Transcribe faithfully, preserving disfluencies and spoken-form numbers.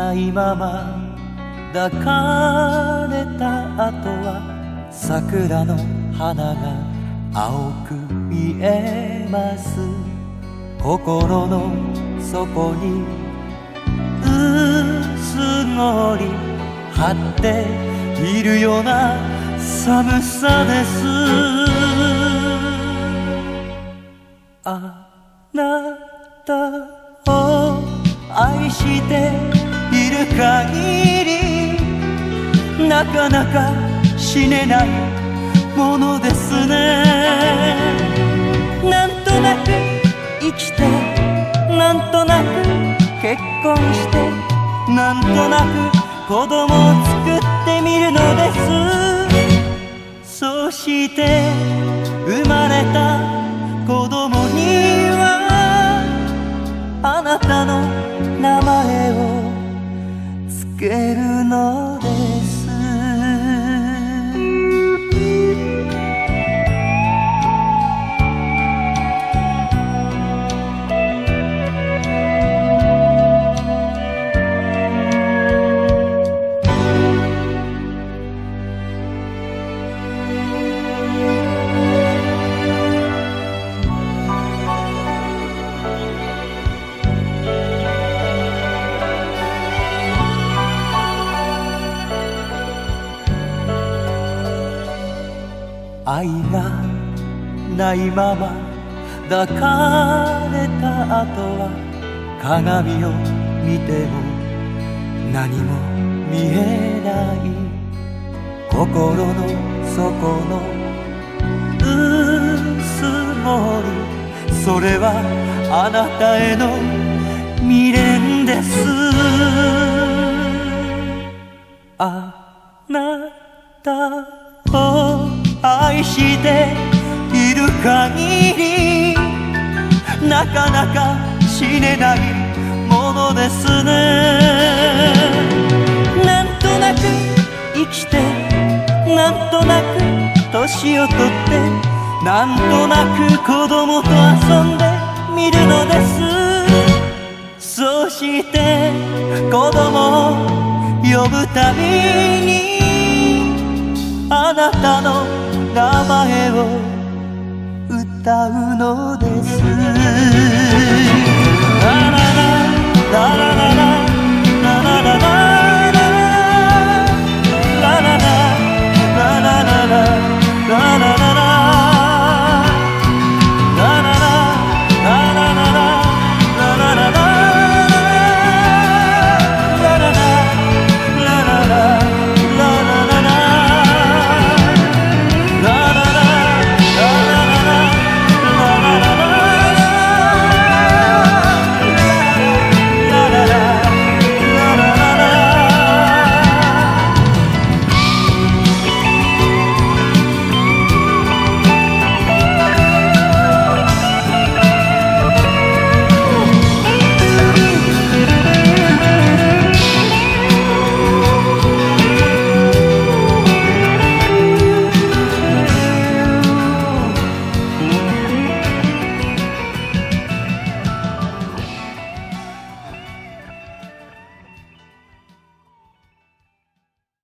ないまま抱かれた後は桜の花が青く見えます。心の底に薄氷張っているような寒さです。あなたを愛している限りなかなか死ねないものですね。なんとなく生きて、なんとなく結婚して、なんとなく子供を作ってみるのです。そして生まれた子供にはあなたの名前をつけるのです。愛がないまま抱かれた後は鏡を見ても何も見えない。心の底の薄氷、それはあなたへの未練です。あなたを愛している限りなかなか死ねないものですね。なんとなく生きて、なんとなく年を取って、なんとなく子供と遊んでみるのです。そして子供を呼ぶたびにあなたの名前を歌うのです。ラララララララ